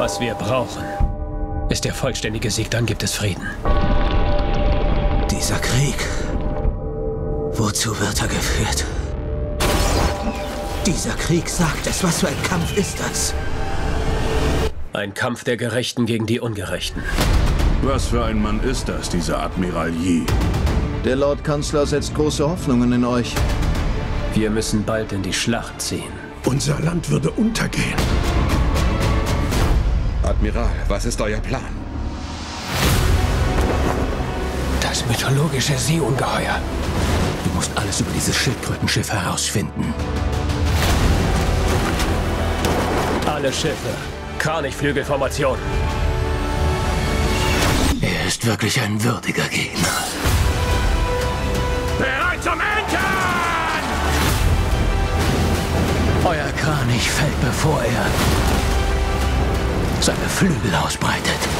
Was wir brauchen, ist der vollständige Sieg, dann gibt es Frieden. Dieser Krieg, wozu wird er geführt? Dieser Krieg sagt es, was für ein Kampf ist das? Ein Kampf der Gerechten gegen die Ungerechten. Was für ein Mann ist das, dieser Admiral Yi? Der Lord Kanzler setzt große Hoffnungen in euch. Wir müssen bald in die Schlacht ziehen. Unser Land würde untergehen. Admiral, was ist euer Plan? Das mythologische Seeungeheuer. Du musst alles über dieses Schildkrötenschiff herausfinden. Alle Schiffe. Kranichflügelformation. Er ist wirklich ein würdiger Gegner. Bereit zum Entern! Euer Kranich fällt, bevor er seine Flügel ausbreitet.